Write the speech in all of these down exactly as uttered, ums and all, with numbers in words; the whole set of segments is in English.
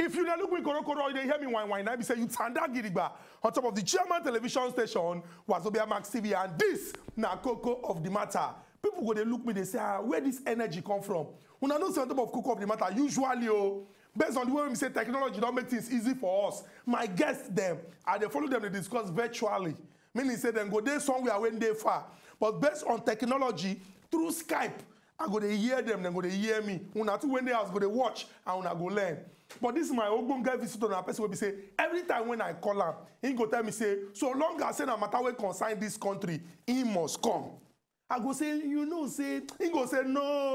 if you look me koro koro, you hear me whine whine. I be say you tanda gidigba on top of the Chairman television station Wazobia Max T V, and this na Cocoa of the Matter. People go they look me, they say, ah, where this energy come from? When I know say on top of Cocoa of the Matter, usually oh, based on the way we say technology don't make things easy for us. My guests them, and they follow them, they discuss virtually. Meaning say them go there somewhere when they far. But based on technology, through Skype, I go to hear them, then go to hear me. Una two when they ask, go to watch, and una go learn. But this is my own guy visitor, and a person will be say, every time when I call him, he go tell me, say, so long as I say no matter what concern this country, he must come. I go say, you know, say, he go say,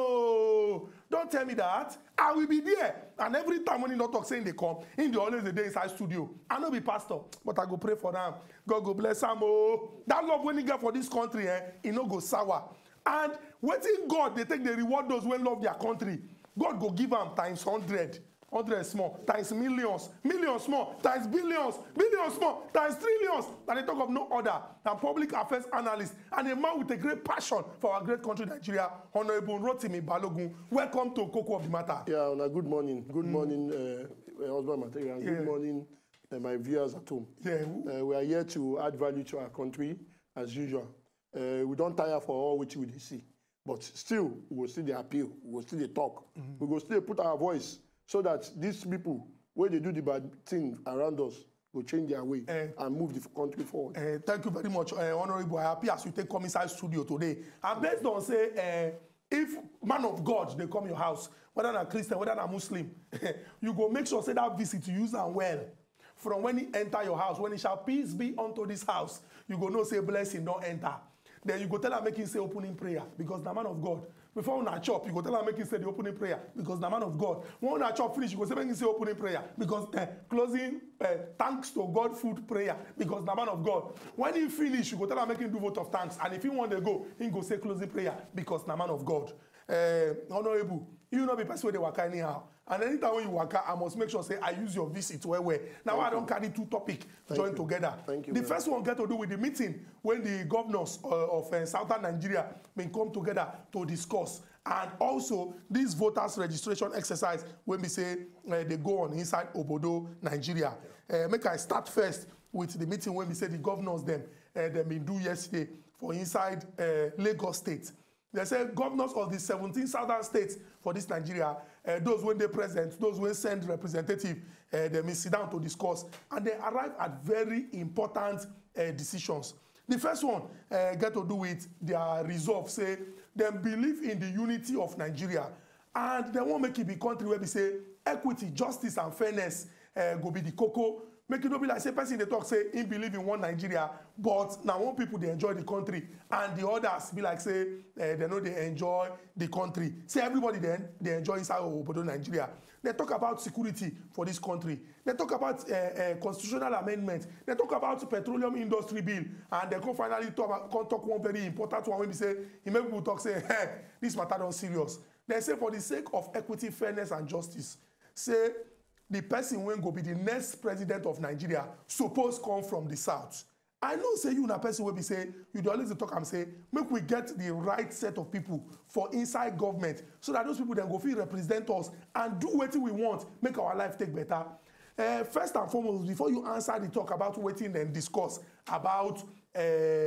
no, don't tell me that. I will be there. And every time when he not talk saying they come, in the always the day inside studio. I know be pastor, but I go pray for them. God go bless them. Oh, that love when he get for this country, eh, he no go sour. And waiting God, they take the reward those who love their country. God go give them times hundred. Hundred small, times millions, millions small, times billions, billions small, times trillions. And they talk of no other than public affairs analyst and a man with a great passion for our great country, Nigeria, Honorable Rotimi Balogun. Welcome to Cocoa of the Matter. Yeah, Una, good morning. Good mm. morning, uh, husband material. Good yeah. morning, uh, my viewers at home. Yeah. Uh, we are here to add value to our country, as usual. Uh, we don't tire for all which we see. But still, we will still the appeal, we will still the talk. Mm. We will still put our voice so that these people, when they do the bad thing around us, will change their way uh, and move the country forward. Uh, thank you very much, uh, Honorable. I happy as you take come inside studio today. And based on say, uh, if man of God, they come your house, whether they're Christian, whether they're Muslim, you go make sure say that visit you use them well. From when he enter your house, when he shall peace be unto this house, you go know say blessing don't enter. Then you go tell him make him say opening prayer because the man of God. Before una chop, you go tell him make him say the opening prayer because the man of God. When una chop finish, you go say make him say opening prayer because uh, closing uh, thanks to God food prayer because the man of God. When he finish, you go tell him make him do vote of thanks, and if he want to go, he go say closing prayer because the man of God. Uh, Honorable, you know be person where they work anyhow. And anytime when you work, I must make sure say I use your visit where where. Now Thank I don't you. carry two topics join together. Thank you. The first one get to do with the meeting when the governors uh, of uh, southern Nigeria may come together to discuss, and also this voters registration exercise when we say uh, they go on inside Obodo, Nigeria. Uh, make I start first with the meeting when we say the governors them uh, they been do yesterday for inside uh, Lagos State. They say governors of the seventeen southern states for this Nigeria, uh, those when they present, those when send representative, uh, they may sit down to discuss, and they arrive at very important uh, decisions. The first one uh, get to do with their resolve, say they believe in the unity of Nigeria, and they won't make it be country where we say equity, justice, and fairness uh, go be the cocoa. Make it not be like say person they talk say he believe in one Nigeria, but now one people they enjoy the country and the others be like say uh, they know they enjoy the country. Say everybody then they enjoy inside Obodo Nigeria. They talk about security for this country. They talk about uh, uh, constitutional amendment. They talk about petroleum industry bill, and they can finally talk about can talk one very important one when we say he make people talk say hey, this matter don't serious. They say for the sake of equity, fairness, and justice, say the person when go be the next president of Nigeria suppose come from the south. I know say you na person will be say you do always talk and say make we get the right set of people for inside government so that those people then go feel represent us and do what we want, make our life take better. Uh, first and foremost, before you answer the talk about waiting and discuss about uh,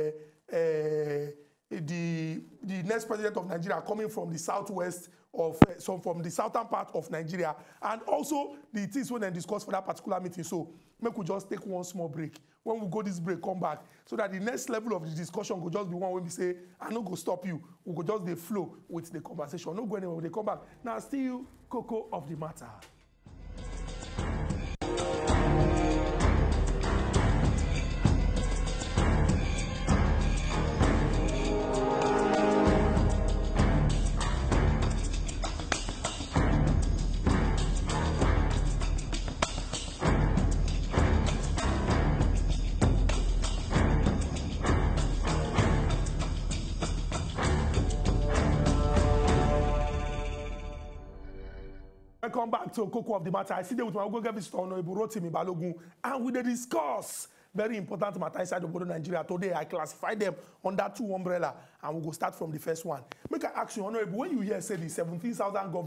uh, the the next president of Nigeria coming from the southwest of uh, so from the southern part of Nigeria, and also the things when they discuss for that particular meeting. So make we just take one small break. When we go this break, come back so that the next level of the discussion will just be one when we say I no go stop you. We go just the flow with the conversation. No go anywhere when they come back. Now still Cocoa of the Matter. Welcome back to Cocoa of the Matter. I see there with my Google visitor, Honorable Rotimi Balogun, and we discuss very important matter inside Obodo Nigeria. Today, I classify them under two umbrella, and we'll go start from the first one. Make I ask you, Honorable, when you hear say the seventeen thousand governors,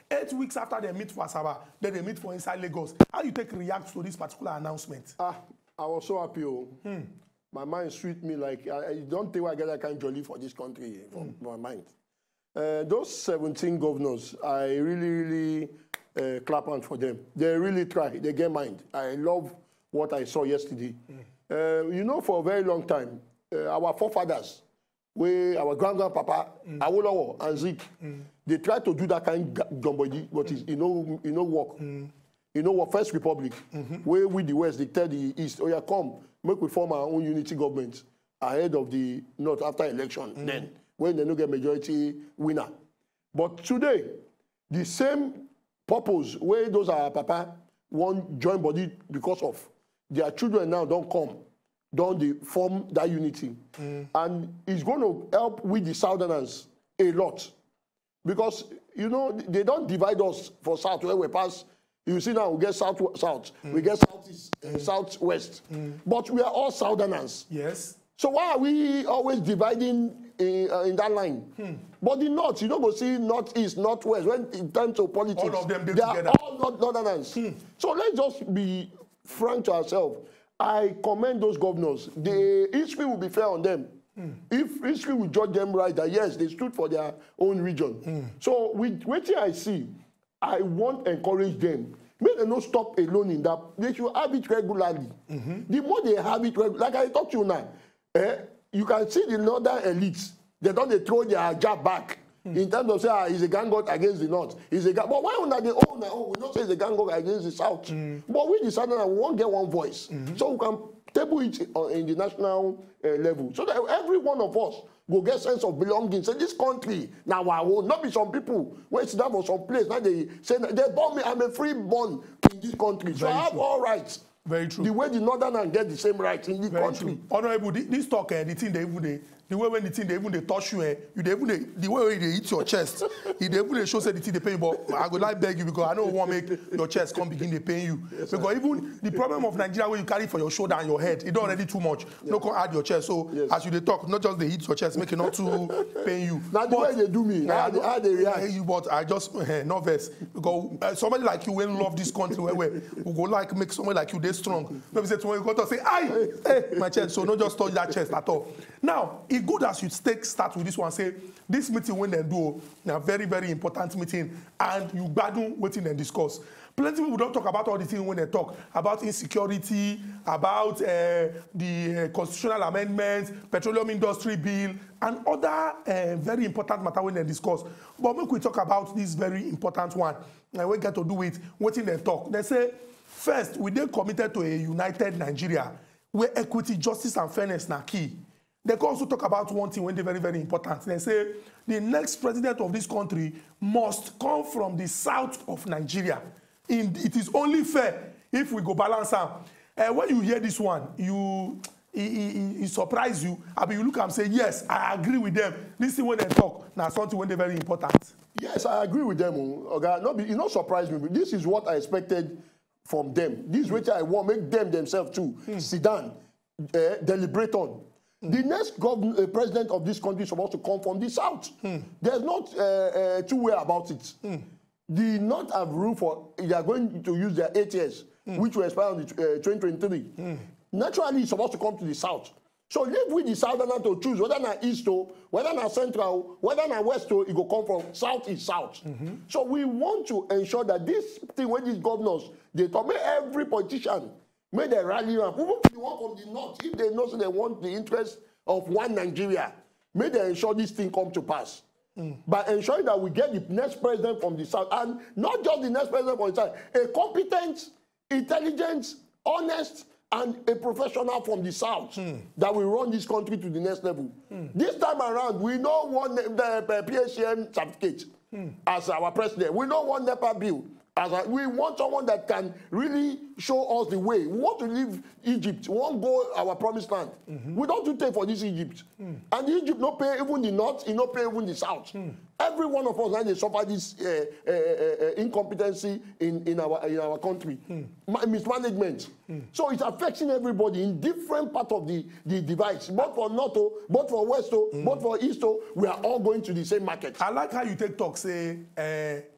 Eight weeks after they meet for Asaba, then they meet for inside Lagos. How you take react to this particular announcement? Ah, I was so happy. Oh. Hmm. My mind sweet me like, I, I don't think I get that kind of jolly for this country, for hmm. my mind. Uh, those seventeen governors, I really, really uh, clap hand for them. They really try. They get mind. I love what I saw yesterday. Hmm. Uh, you know, for a very long time, uh, our forefathers, we, our grand-grandpapa, mm. Awolowo and Zik, mm. they tried to do that kind of gambody, but mm. it no, it no work. Mm. You know what? First Republic, mm-hmm. where we the West, they tell the East, oh yeah, come, make we form our own unity government ahead of the North after election. Mm. Then, when they no get majority winner. But today, the same purpose where those are papa want join body because of their children now don't come. Don't they form that unity. Mm. And it's going to help with the Southerners a lot. Because, you know, they don't divide us for South where we pass. You see now, we get South, South. Mm. We get Southeast, mm. uh, Southwest. Mm. But we are all Southerners. Yes. So why are we always dividing in, uh, in that line? Hmm. But the North, you don't go see Northeast, Northwest. When in terms of politics, all of them, they, they together. are all not Northerners. Hmm. So let's just be frank to ourselves. I commend those governors. The history will be fair on them. Mm. If history will judge them right, that yes, they stood for their own region. Mm. So with what I see, I want to encourage them. May they not stop alone in that. They should have it regularly. Mm-hmm. The more they have it regularly, like I talk to you now, eh, you can see the northern elites. They don't they throw their jab back. Mm. In terms of say, ah, he's a gang up against the North. He's a gang. But why not they own their own? We don't say he's a gang up against the South. Mm. But we decided that we won't get one voice. Mm-hmm. So we can table it in the national uh, level. So that every one of us will get sense of belonging. Say, this country, now I will not be some people where sit down for some place. Now they say, they born me, I'm a free born in this country. Very so I have true. all rights. Very true. The way the Northerners get the same rights in this Very country. True. Honorable, this talk, uh, the thing they even they, the way when the thing they even they touch you, eh, you they even they, the way they hit your chest, they even they show say the thing they pay you. But I go like beg you because I don't want to make your chest come begin they pay you. Yes, because sir. Even the problem of Nigeria where you carry for your shoulder and your head, it don't already too much. Yes. No can add your chest. So yes. as you they talk, not just they hit your chest, make it not too pay you. Now the way they do me, how they, how they react. You, but I just uh, nervous because uh, somebody like you will love this country where we go like make somebody like you they strong. Maybe say tomorrow you go to say, "Aye, hey, my chest." So not just touch that chest at all. Now it good as you stay. Start with this one. Say this meeting when they do a very very important meeting, and you gbadun wetin and discuss. Plenty people don't talk about all the things when they talk about insecurity, about uh, the uh, constitutional amendments, petroleum industry bill, and other uh, very important matter when they discuss. But make we talk about this very important one, and we get to do it. Wetin they talk. They say first we dey committed to a united Nigeria where equity, justice, and fairness na key. They can also talk about one thing when they're very, very important. They say the next president of this country must come from the south of Nigeria. In, it is only fair if we go balance out. Uh, when you hear this one, you it, it, it surprise you. I mean, you look and say, yes, I agree with them. This thing when they talk, now something when they're very important. Yes, I agree with them. Okay, not be, it not surprise me, but this is what I expected from them. This is what I want make them themselves too mm. sit down, uh, deliberate on. The next governor, uh, president of this country is supposed to come from the south. Hmm. There's not uh, uh, two way about it. Hmm. The North have room for, they are going to use their eight years, hmm. which will expire on the uh, twenty twenty-three. Hmm. Naturally, it's supposed to come to the south. So leave with the southern to choose whether not east or whether not central, whether not west or it will come from south is south. Mm-hmm. So we want to ensure that this thing when these governors, they talk, make every politician, may they rally around. Even the one from the north, if they know so they want the interest of one Nigeria, may they ensure this thing come to pass. Mm. By ensuring that we get the next president from the south, and not just the next president from the south, a competent, intelligent, honest, and a professional from the south mm. that will run this country to the next level. Mm. This time around, we don't want the P H C M certificate mm. as our president. We don't want NEPA bill. As a, we want someone that can really show us the way. We want to leave Egypt. We want to go our promised land. Mm-hmm. We don't do take for this Egypt. Mm. And Egypt not pay even the north, it not pay even the south. Mm. Every one of us now they suffer this uh, uh, uh, incompetency in, in our in our country. Mm. Mismanagement. Mm. So it's affecting everybody in different parts of the, the device. Both for north, both for west, mm. both for east, we are all going to the same market. I like how you take talk, say, uh,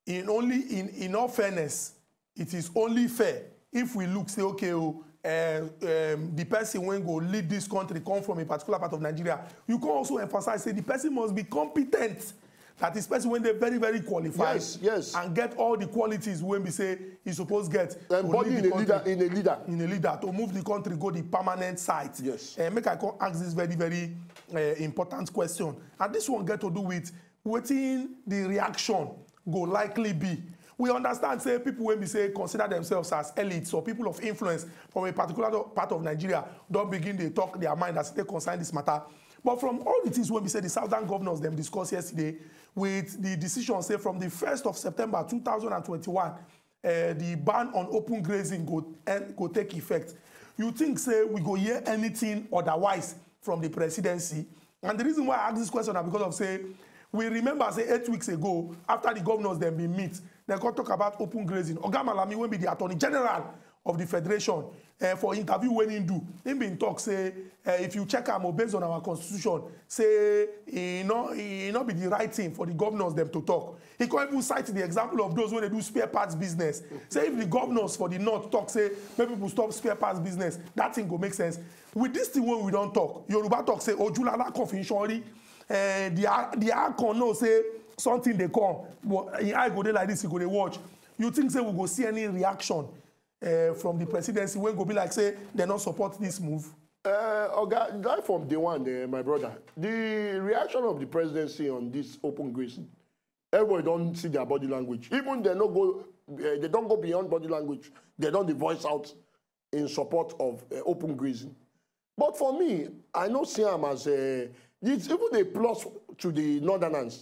in only in in all fairness, it is only fair if we look say okay oh, uh, um, the person when go lead this country come from a particular part of Nigeria. You can also emphasize say the person must be competent. That is person when they're very very qualified. Yes, yes. And get all the qualities when we say he's supposed to get. Embody in a leader, in a leader. In a leader to move the country go the permanent site. Yes. Uh, make I come ask this very very uh, important question. And this one get to do with waiting the reaction go likely be. We understand, say, people when we say consider themselves as elites or people of influence from a particular part of Nigeria don't begin to talk their mind as they concern this matter. But from all the things when we say the southern governors them discussed yesterday with the decision, say, from the first of September two thousand twenty-one, uh, the ban on open grazing go, uh, go take effect. You think, say, we go hear anything otherwise from the presidency? And the reason why I ask this question is because of, say, we remember, say, eight weeks ago, after the governors then be meet, they go talk about open grazing. Oga Malami will be the Attorney General of the Federation uh, for interview when he do. He been talk, say, uh, if you check am based on our constitution, say, it not, it not be the right thing for the governors them to talk. He can even cite the example of those when they do spare parts business. Say, if the governors for the North talk, say, maybe people stop spare parts business, that thing go make sense. With this thing when we don't talk, Yoruba talk, say, Ojulala confidentially, uh, the, the Akon know, say, something they come, but I go there like this, you go they watch. You think, say, we go see any reaction Uh, from the presidency when go be like say they not support this move? Uh, okay, right from day one, uh, my brother, the reaction of the presidency on this open grazing, everybody don't see their body language. Even they don't go, uh, they don't go beyond body language. They don't voice out in support of uh, open grazing. But for me, I know see them as a, it's even a plus to the Northerners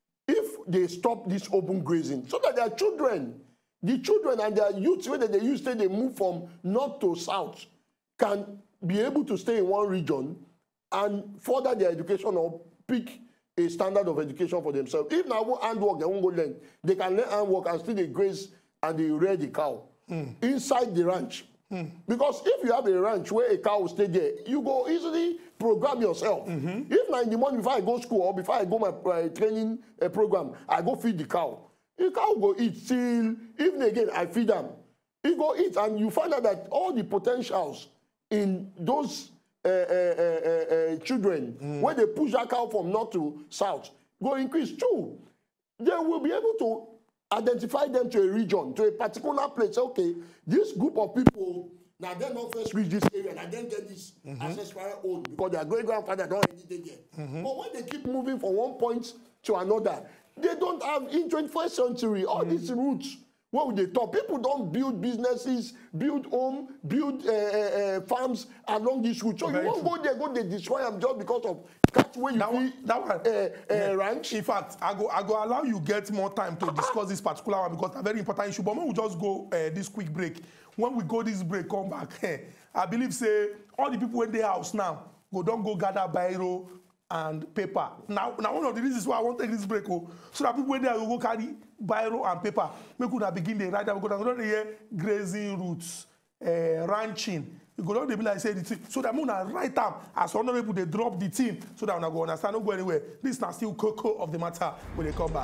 if they stop this open grazing so that their children. The children and their youths, whether they use say they move from north to south, can be able to stay in one region and further their education or pick a standard of education for themselves. If now handwork, they won't go learn. They can learn handwork and still they graze and they rear the cow mm. inside the ranch. Mm. Because if you have a ranch where a cow will stay there, you go easily program yourself. Mm-hmm. If now in the morning before I go school or before I go my uh, training uh, program, I go feed the cow. The cow go eat till even again I feed them. He go eat and you find out that all the potentials in those uh, uh, uh, uh, children, mm. when they push that cow from north to south, go increase too. They will be able to identify them to a region, to a particular place. Okay, this group of people, now they not first reach this area, and then get this mm-hmm. ancestral own because their great grandfather don't already there. Mm-hmm. But when they keep moving from one point to another, they don't have in twenty-first century all mm. these roots. What would they talk? People don't build businesses, build home, build uh, uh, farms along this route. So Very you won't true. go there, go they destroy them just because of catch where you that one, that one, uh, uh, yeah. ranch. In fact, I go I go allow you get more time to discuss this particular one because it's a very important issue. But when we just go uh, this quick break, when we go this break, come back. I believe say all the people in the house now go don't go gather biro and paper. Now, now one of the reasons why I want to take this break, oh, so that people when they go carry biro and paper, we could begin the right. We could have hear grazing routes, uh, ranching. We could not be like say the thing. So that we gonna write them as other people they drop the team, so that we go understand, don't go anywhere. This is not still cocoa of the matter when they come back.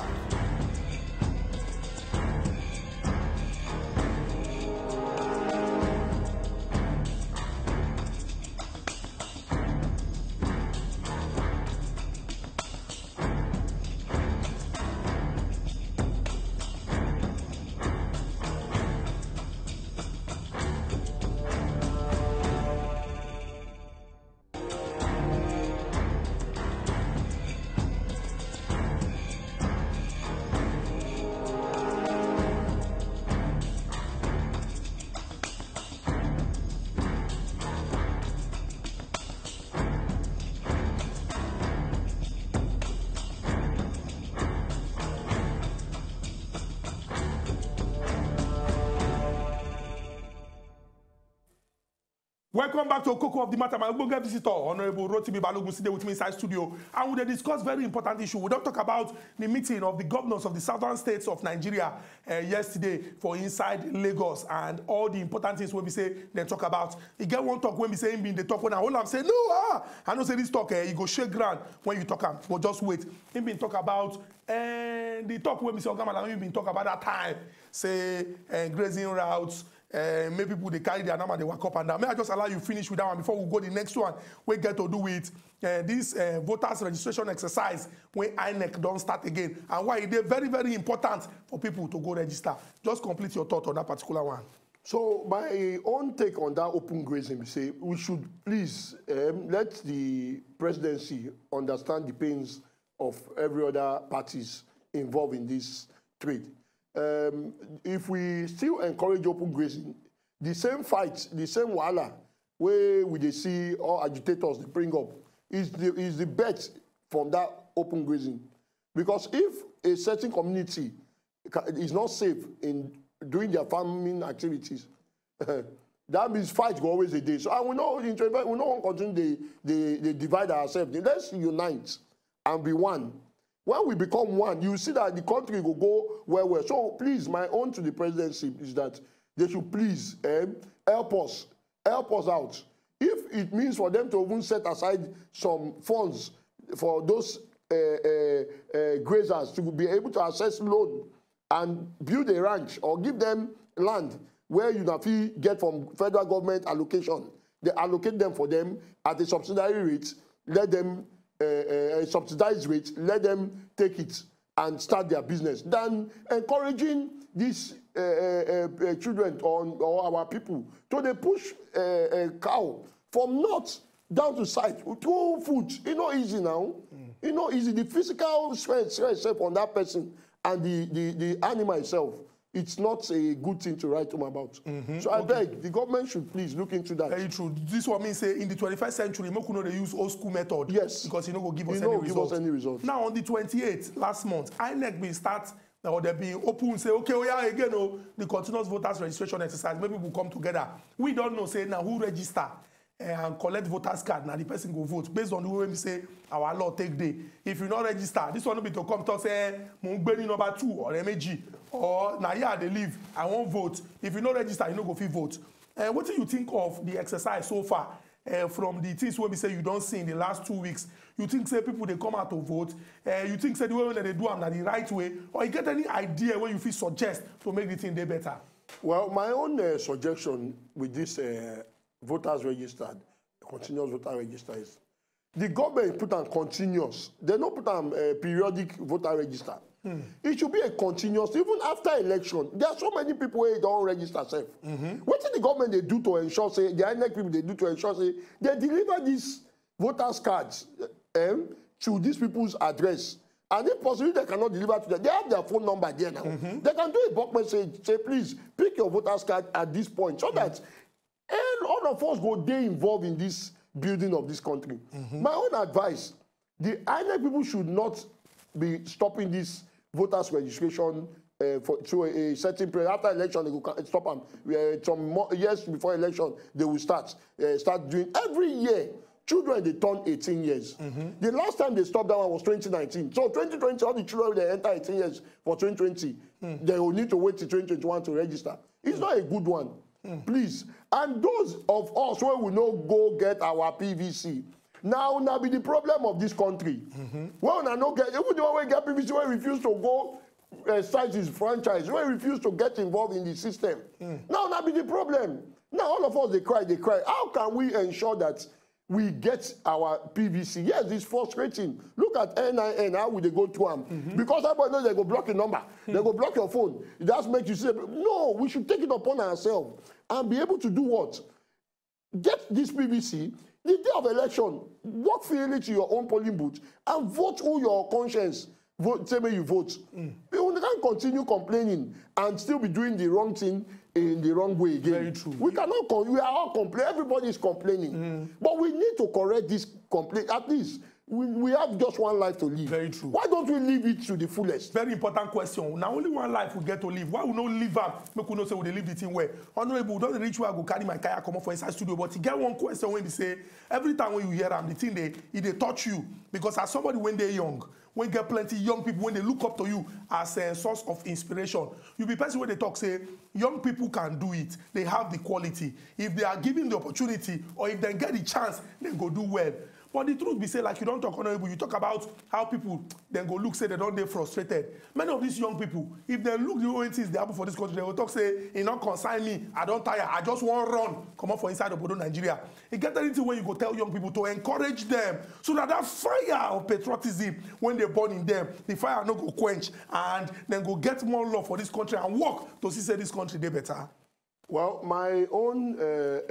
Welcome back to Coco of the Matter. My Google visitor, Honorable Rotimi Balogun, today with me inside studio. And we discuss very important issue. We don't talk about the meeting of the governors of the southern states of Nigeria uh, yesterday for inside Lagos and all the important things when we say they talk about. You get one talk when we say him being the talk when I hold am say no ah I know say this talk uh, you go shake ground when you talk am but just wait. Him been talk about and uh, the talk when we say Ogamala him been talk about that time say uh, grazing routes. Uh, maybe people they carry their number they walk up and down. May I just allow you finish with that one before we go to the next one? We get to do with uh, this uh, voters registration exercise when I N E C don't start again and why it is very very important for people to go register. Just complete your thought on that particular one. So my own take on that open grazing, we say we should please um, let the presidency understand the pains of every other parties involved in this trade. Um, if we still encourage open grazing, the same fight, the same wahala, where we they see all agitators they bring up, is the, is the bet from that open grazing. Because if a certain community is not safe in doing their farming activities, that means fight go always a day. So and we know we don't continue the, the, the divide ourselves. Let's unite and be one. When we become one, you see that the country will go well, well. So please, my own to the presidency is that they should please eh, help us, help us out. If it means for them to even set aside some funds for those uh, uh, uh, grazers to be able to access loan and build a ranch or give them land where you know, get from federal government allocation, they allocate them for them at a subsidiary rate, let them Uh, a subsidized rate, let them take it and start their business, than encouraging these uh, uh, uh, children on, or our people to they push uh, a cow from north down to south through foot. It's not easy now. Mm. It's not easy. The physical stress itself on that person and the, the, the animal itself, it's not a good thing to write home about. Mm-hmm. So I okay. beg, the government should please look into that. Very true. This one means say in the twenty-first century, we could use old school method. Yes. Because you know go give us, you any, know, give us any results. Now on the twenty-eighth last month, I N E C will start or they be open say okay, oh yeah, again, oh, the continuous voters registration exercise. Maybe we'll come together. We don't know say now who register and collect voters card. Now the person go vote based on the way we say our law take day. If you not register, this one will be to come to say Mungbeni number two or M A G or now here they live. I won't vote. If you not register, you no go fit vote. Uh, what do you think of the exercise so far? Uh, from the things where we say you don't see in the last two weeks, you think say people they come out to vote? Uh, you think say the way that they do them that the right way, or you get any idea where you feel suggest to make the thing day better? Well, my own uh, suggestion with this. Uh, voters registered, continuous voter register is the government put on continuous. They don't put on a periodic voter register. Hmm. It should be a continuous, even after election. There are so many people who don't register self. Mm-hmm. What did the government they do to ensure, say, the I N E C people they do to ensure, say, they deliver these voters cards um, to these people's address. And if possibly they cannot deliver to them, they have their phone number there now. Mm-hmm. They can do a bulk message, say, please, pick your voters card at this point, so mm-hmm. that and all of us go there involved in this building of this country. Mm-hmm. My own advice, the I N E C people should not be stopping this voters registration uh, for to a, a certain period. After election, they will stop them. Uh, some more, years before election, they will start uh, start doing every year. Children they turn eighteen years. Mm-hmm. The last time they stopped that one was twenty nineteen. So twenty twenty, all the children they enter eighteen years for twenty twenty, mm. they will need to wait till twenty twenty-one to register. It's mm. not a good one. Mm. Please. And those of us who will not go get our P V C, now now be the problem of this country. Mm-hmm. Well, I not get even the one who get P V C, when refuse to go uh, start his franchise, when refuse to get involved in the system. Mm. Now now be the problem. Now all of us they cry, they cry. How can we ensure that we get our P V C? Yes, it's frustrating. Look at N I N, how will they go to them? Mm-hmm. Because everybody knows they go block your number. Mm-hmm. They go block your phone. That's make you say, no, we should take it upon ourselves and be able to do what? Get this P V C, the day of election, walk freely to your own polling booth and vote who your conscience vote, say when you vote. Mm. You can't continue complaining and still be doing the wrong thing in the wrong way again. Very true. We cannot, we are all complaining, everybody is complaining. Mm. But we need to correct this complaint. At least We, we have just one life to live. Very true. Why don't we live it to the fullest? Very important question. Now only one life we get to live. Why we not live up? Make we know say we dey live the thing well. Honorable, don't reach where I go carry my car come up for inside studio. But you get one question when they say every time when you hear them, the thing they it they touch you because as somebody when they're young, when get plenty young people when they look up to you as a source of inspiration, you be person when they talk say young people can do it. They have the quality. If they are given the opportunity or if they get the chance, they go do well. But the truth be say, like you don't talk honorable, you talk about how people then go look, say they don't, they frustrated. Many of these young people, if they look the only things they happen for this country, they will talk, say, it not consign me, I don't tire, I just want to run, come up for inside of Bodo, Nigeria. It get anything when you go tell young people to encourage them so that that fire of patriotism, when they burn in them, the fire not go quench and then go get more love for this country and work to see say this country they better. Well, my own uh,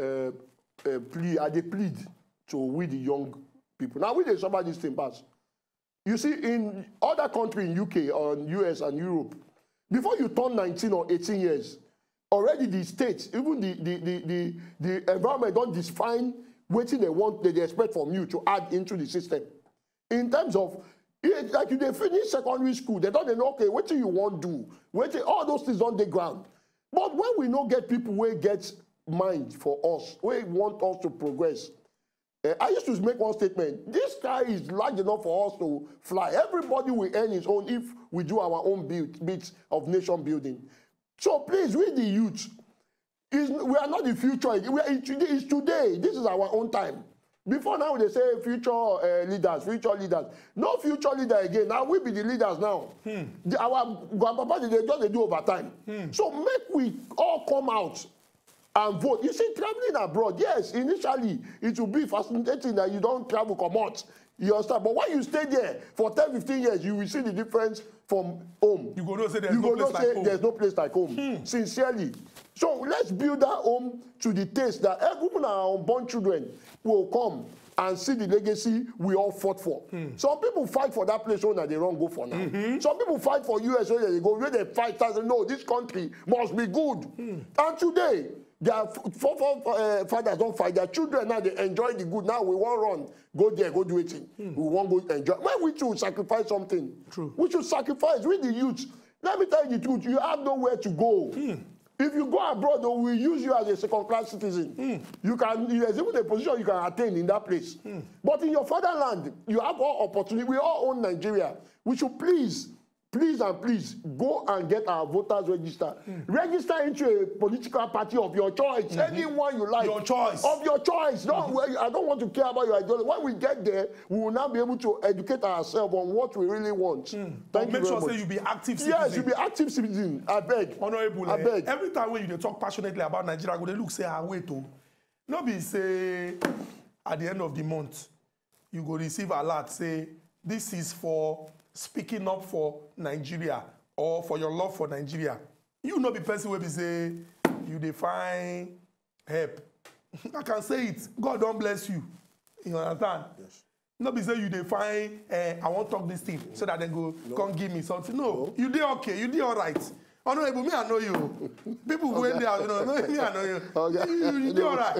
uh, uh, plea, I plead to we the young people. Now, we dey suffer this thing pass. You see, in other countries in U K or U S and Europe, before you turn nineteen or eighteen years, already the states, even the, the, the, the, the environment don't define what they want, they expect from you to add into the system. In terms of, like if they finish secondary school, they don't know, okay, what do you want to do? What all those things on the ground. But when we not get people who get mind for us, who want us to progress, Uh, I used to make one statement. This sky is large enough for us to fly. Everybody will earn his own if we do our own build, bits of nation building. So please, we the youth, is, we are not the future. We are, it's today. This is our own time. Before now, they say future uh, leaders, future leaders. No future leader again. Now we be the leaders now. Hmm. The, our grandpapa, they just they do over time. Hmm. So make we all come out and vote. You see, traveling abroad, yes, initially it will be fascinating that you don't travel, come out. You understand? But when you stay there for ten, fifteen years, you will see the difference from home. You go know say there's you no go place like say home. There's no place like home. Hmm. Sincerely. So let's build that home to the taste that even our unborn children will come and see the legacy we all fought for. Hmm. Some people fight for that place where they don't go for now. Mm-hmm. Some people fight for U S where they go, where they fight and say, no, this country must be good. Hmm. And today, their forefathers uh, don't fight. Their children now, they enjoy the good. Now we want run. Go there, go do it. Hmm. We want go enjoy. When we should sacrifice something, True. we should sacrifice with the youth. Let me tell you the truth. You have nowhere to go. Hmm. If you go abroad, they will use you as a second-class citizen. Mm. You can, there's even a position you can attain in that place. Mm. But in your fatherland, you have all opportunity. We all own Nigeria. We should please, please and please go and get our voters register. Mm. Register into a political party of your choice. Mm-hmm. Anyone you like. Your choice. Of your choice. Mm-hmm. Don't, I don't want to care about your ideology. When we get there, we will now be able to educate ourselves on what we really want. Mm. Thank but you make sure much. say you be active citizen. Yes, you be active citizen. I beg. Honorable, I beg. Every time when you talk passionately about Nigeria, go they look say, ah, wait, oh. No be say, at the end of the month, you go receive a alert, say, this is for speaking up for Nigeria or for your love for Nigeria. You know the person will be say, you define help. I can say it. God don't bless you. You understand? Yes. No be say you define, uh, I want to talk this thing so that they go, no. Come give me something. No, no. You did okay. You did all right. Honorable, me, I know you. People okay. When they are, you know, no, me, I know you. Okay. You, you, you did all right.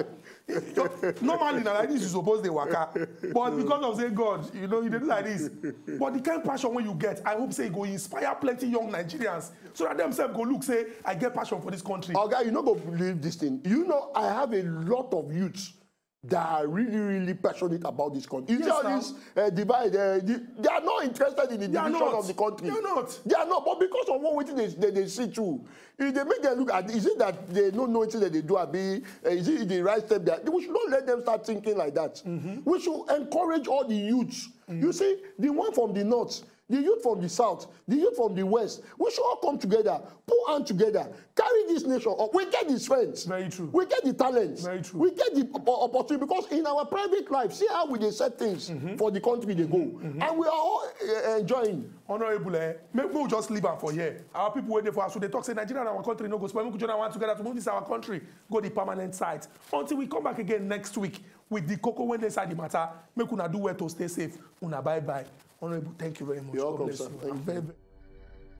Normally, now, like this, you suppose they work out. But because of say God, you know, you did like this. But the kind of passion when you get, I hope say it go inspire plenty young Nigerians so that themselves go look, say, I get passion for this country. Okay, you know, go believe this thing. You know, I have a lot of youths that are really, really passionate about this country. You yes, see all this uh, divide, uh, the, they are not interested in the they division of the country. They are not. They are not, but because of what they, they, they see too, if they make them look at, is it that they don't know anything that they do, be, uh, is it the right step that, we should not let them start thinking like that. Mm-hmm. We should encourage all the youths. Mm-hmm. You see, the one from the north, the youth from the south, the youth from the west, we should all come together, put hands together, carry this nation up. We get the strength. Very true. We get the talents. Very true. We get the opportunity because in our private life, see how we set things mm-hmm. for the country they go. Mm-hmm. And we are all uh, enjoying. Honorable, eh? Maybe we'll just leave them for here. Our people waiting for us. So they talk, say, Nigeria and our country no go spoil. We could join our together to move this our country, go the permanent site. Until we come back again next week with the cocoa when they side the matter. Make una do well to stay safe. Una bye-bye. Honorable, thank you very much. You're welcome, God bless sir. you.